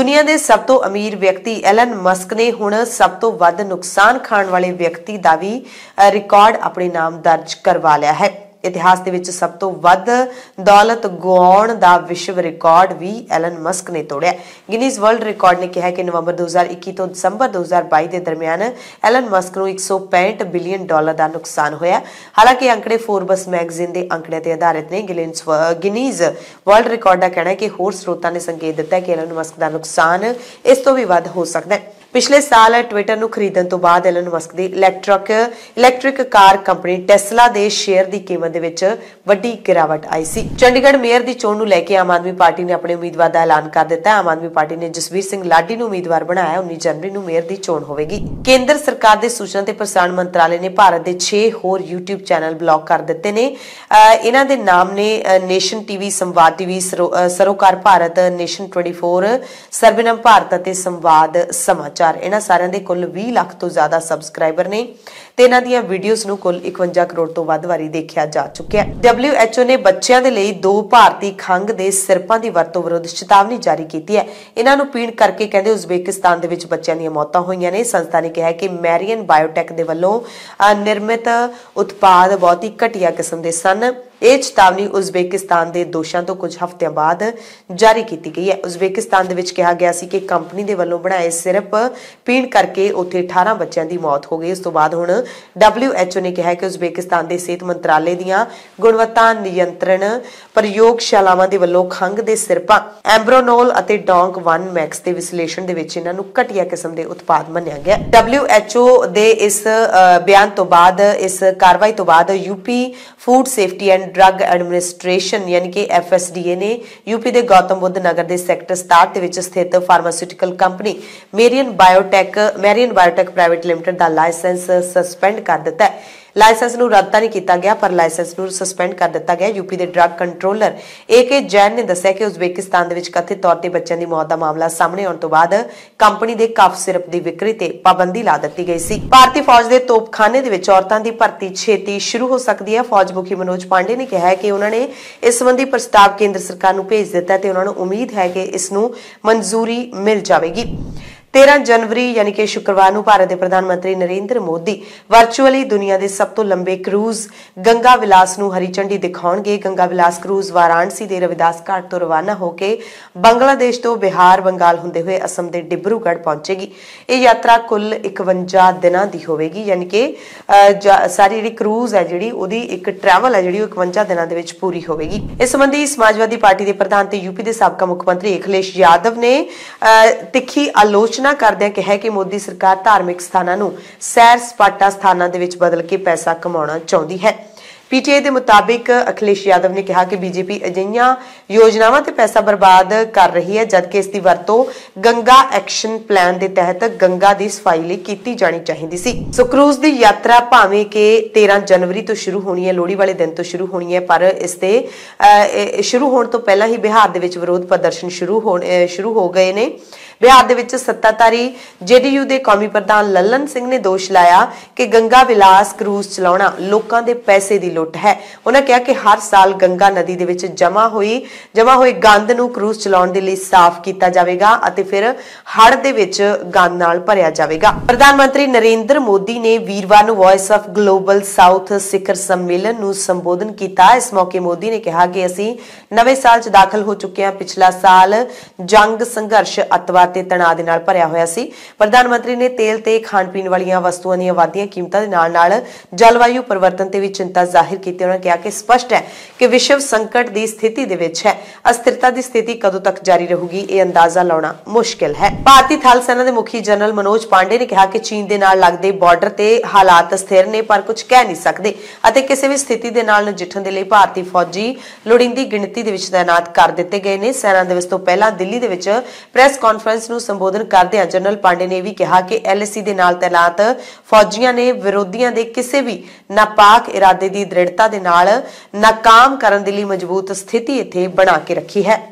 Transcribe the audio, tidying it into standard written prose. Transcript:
दुनिया के सब तो अमीर व्यक्ति एलन मस्क ने हुण सब तो वध नुकसान खाण वाले व्यक्ति का भी रिकॉर्ड अपने नाम दर्ज करवा लिया है। इतिहास के विच सब तो वध दौलत गुआउण दा विश्व रिकॉर्ड भी एलन मस्क ने तोड़िया। गिनीज वर्ल्ड रिकॉर्ड ने कहा कि नवंबर 2021 तो दिसंबर 2022 के दरमियान एलन मस्क को $165 बिलियन का नुकसान होया। हालांकि अंकड़े फोर्बस मैगजीन के अंकड़े पर आधारित ने। गिनीज वर्ल्ड रिकॉर्ड का कहना है कि होर स्रोतां ने संकेत दिता है कि एलन मस्क का नुकसान इस तो भी वध हो सकता है। पिछले साल ट्विटर ਨੂੰ ਖਰੀਦਣ ਤੋਂ ਬਾਅਦ ਐਲਨ ਮਸਕ ਦੀ ਇਲੈਕਟ੍ਰਿਕ ਕਾਰ ਕੰਪਨੀ ਟੈਸਲਾ ਦੇ ਸ਼ੇਅਰ ਦੀ ਕੀਮਤ ਦੇ ਵਿੱਚ ਵੱਡੀ ਗਿਰਾਵਟ ਆਈ ਸੀ। ਚੰਡੀਗੜ੍ਹ ਮੇਅਰ ਦੀ ਚੋਣ ਨੂੰ ਲੈ ਕੇ ਆਮ ਆਦਮੀ ਪਾਰਟੀ ਨੇ ਆਪਣੇ ਉਮੀਦਵਾਰ ਦਾ ਐਲਾਨ ਕਰ ਦਿੱਤਾ। ਆਮ ਆਦਮੀ ਪਾਰਟੀ ਨੇ ਜਸਵੀਰ ਸਿੰਘ ਲਾਡੀ ਨੂੰ ਉਮੀਦਵਾਰ ਬਣਾਇਆ। 19 ਜਨਵਰੀ ਨੂੰ ਮੇਅਰ ਦੀ ਚੋਣ ਹੋਵੇਗੀ। ਕੇਂਦਰ ਸਰਕਾਰ ਦੇ ਸੂਚਨਾ ਤੇ ਪ੍ਰਸਾਰਣ ਮੰਤਰਾਲੇ ਨੇ ਭਾਰਤ ਦੇ 6 ਹੋਰ YouTube ਚੈਨਲ ਬਲੌਕ ਕਰ ਦਿੱਤੇ ਨੇ। ਇਹਨਾਂ ਦੇ ਨਾਮ ਨੇ nation TV, Samvad TV, Sarokar Bharat, nation 24, ਸਰਬਨਮ ਭਾਰਤ ਅਤੇ ਸੰਵਾਦ ਸਮਾਚਾਰ। इन्हां सारियां दे कुल 20 लाख तो ज्यादा सबसक्राइबर ने ते इन्हां दियां वीडियोस नूं कुल 51 करोड़ तो वध वारी देखिया जा चुकिया। WHO ने बच्चों के लिए 2 भारतीय खंघ के सिरपां की वरतों विरुद्ध चेतावनी जारी की है। इन्हां नूं पीण करके कहंदे उज़बेकिस्तान दे विच बच्चों दीयां मौतां होईयां ने। संस्था ने कहा कि मैरियन बायोटेक दे वल्लों निर्मित उत्पाद बहुत ही घटिया किस्म के सन। यह चेतावनी उज़बेकिस्तान के दोषों तो कुछ हफ्तों बाद जारी की गई है। उज़बेकिस्तान दे विच कहा गया सी कि कंपनी के वल्लों बनाए सिरप पीण करके उत्थे 18 बच्चों की मौत हो गई। इस तो बाद हुण WHO ने कहा कि उज़बेकिस्तान के सेहत मंत्रालय दीयां गुणवत्ता नियंत्रण प्रयोगशालावां दे वल्लों खंघ के सिरपां एम्ब्रोनोल अते डोंग 1 मैक्स के विश्लेषण दे विच इन्हां नूं घटिया किस्म के उत्पाद मन्निया गया। WHO दे इस बयान तो बाद, इस कार्रवाई तो बाद UP food safety and drug administration यानी कि FSDA ने यूपी के गौतम बुद्ध नगर के सैक्टर 67 के स्थित pharmaceutical company Marion Biotech private limited का लाइसेंस सस्पेंड कर दिता है। लाइसेंस नूं रद्द नहीं किया गया पर लाइसेंस नूं सस्पेंड कर दिता गया। यूपी के ड्रग कंट्रोलर AK जैन ने दस्सिया कि उज़बेकिस्तान दे विच कथित तौर पर बच्चों की मौत का मामला सामने आने तो बाद कंपनी के कफ सिरप की विक्री ते पाबंदी ला दी गई सी। भारतीय फौज के तोपखाने दे विच औरतां की भर्ती छेती शुरू हो सकती है। फौज मुखी मनोज पांडे ने कहा है कि उन्होंने इस संबंधी प्रस्ताव केंद्र सरकार नूं भेज दिता है ते उन्होंने उम्मीद है कि इस नूं मंजूरी मिल जाएगी। 13 जनवरी यानी कि शुक्रवार को भारत के प्रधानमंत्री नरेंद्र मोदी वर्चुअली दुनिया के सब तो लंबे क्रूज गंगा विलास को हरी झंडी दिखाएंगे। गंगा विलास क्रूज वाराणसी के रविदास घाट तो रवाना होकर बांग्लादेश तो बिहार बंगाल होंदे हुए असम के डिब्रूगढ़ पहुंचेगी। यह यात्रा कुल 51 दिनों की होगी यानी कि सारी जी क्रूज है जी एक ट्रैवल है जी 51 दिनों के पूरी होगी। इस संबंधी समाजवादी पार्टी के प्रधान ते यूपी के साबका मुख्यमंत्री अखिलेश यादव ने तिखी आलोचना करदे कहा कि मोदी सरकार धार्मिक स्थानां नूं सैर सपाटा स्थानां दे विच बदल के पैसा कमाउणा चाहुंदी है। PTI के मुताबिक अखिलेश यादव ने कहा कि बीजेपी अजिहियां योजनावां ते पैसा बर्बाद कर रही है जबकि इसकी वरतों गंगा एक्शन प्लान के तहत गंगा की सफाई लई कीती जानी चाहिए सी। सो क्रूज की यात्रा भावें कि 13 जनवरी तो शुरू होनी है, लोहड़ी वाले दिन तो शुरू होनी है, पर इसके शुरू होने तो पहला ही बिहार के विरोध प्रदर्शन शुरू हो गए ने। बिहार दे विच सत्ताधारी JDU के कौमी प्रधान ललन सिंह ने दोष लाया कि गंगा विलास क्रूज चलाउणा लोकां दे पैसे की लुट है। उन्होंने कहा कि हर साल गंगा नदी दे विच जमा होए गंद नूं क्रूज चलाउण दे लई साफ किया जाएगा अते फिर हड़ दे विच गंद नाल भरिया जाएगा। प्रधानमंत्री नरेंद्र मोदी ने वीरवार नूं वॉइस ऑफ ग्लोबल साउथ शिखर सम्मेलन नूं संबोधन किया। इस मौके मोदी ने कहा कि असीं नवे साल च दाखिल हो चुके हैं। पिछला साल जंग संघर्ष अतवाद ते तणाव दे नाल भरिया होया सी। प्रधानमंत्री ने तेल ते खाण पीण वालियां वस्तुआं दीयां वाधियां कीमतां दे नाल जलवायु परिवर्तन ते भी चिंता जाहिर की। उन्होंने कहा कि स्पष्ट है कि विश्व संकट की स्थिति दे विच है। अस्थिरता की स्थिति कदों तक जारी रहूगी यह अंदाजा लाना मुश्किल है। भारतीय थल सेना के मुखी जनरल मनोज पांडे ने कहा कि चीन के नाल लगदे बॉर्डर ते हालात स्थिर ने पर कुछ कह नहीं सकते अते किसी भी स्थिति के नाल नजिठण दे लई भारतीय फौजी लोड़ींदी गिणती दे विच तैनात कर दिते गए ने। सेना दिवस तो पहला दिल्ली दे विच प्रेस कॉन्फ्रेंस नूं संबोधन करदे जनरल पांडे ने भी कहा कि LAC दे नाल तैनात फौजियां ने विरोधियों के किसी भी नापाक इरादे की दृढ़ता दे नाल नाकाम करन दे लई मजबूत स्थिति इत्थे बना के रखी है।